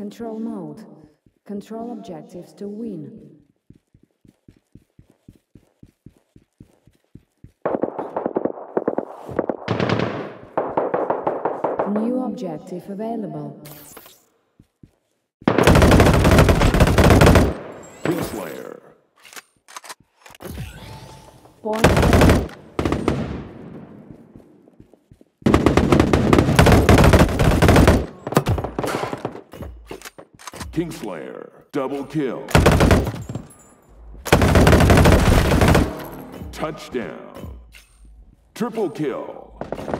Control mode. Control objectives to win. New objective available. Kingslayer. Point. Kingslayer. Double kill. Touchdown. Triple kill.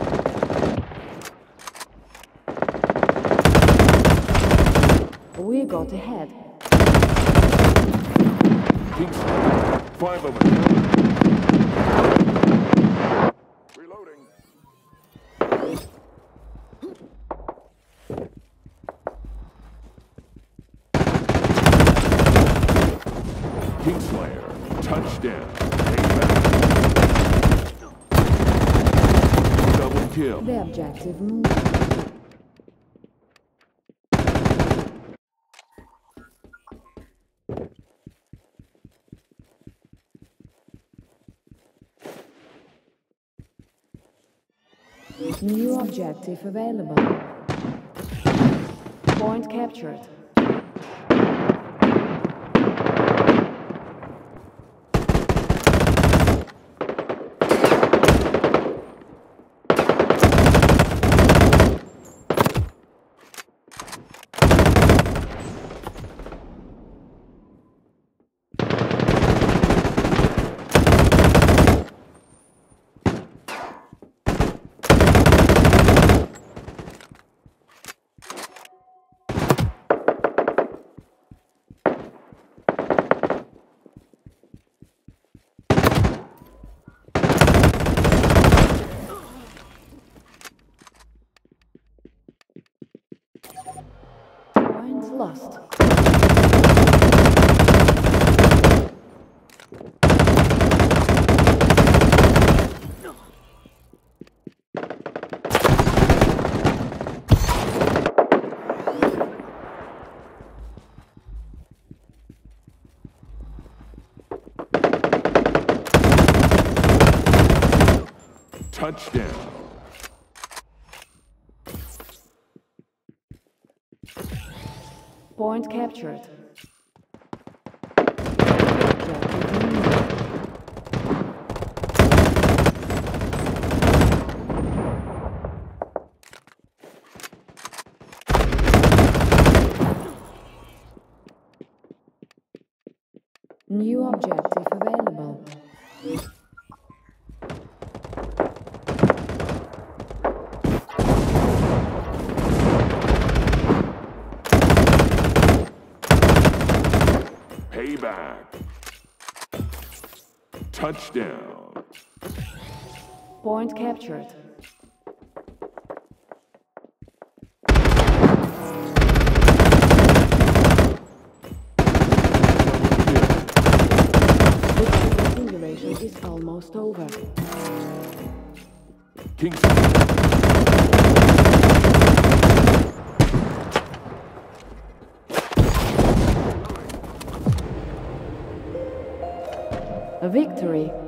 We got ahead. Kingslayer. 5 of 'em. Reloading. Kingslayer. Touchdown. Double kill. The objective moved. New objective available. Point captured. Lost. Touchdown. Point captured. New objective available. Payback. Touchdown. Point captured. The simulation is almost over. A victory.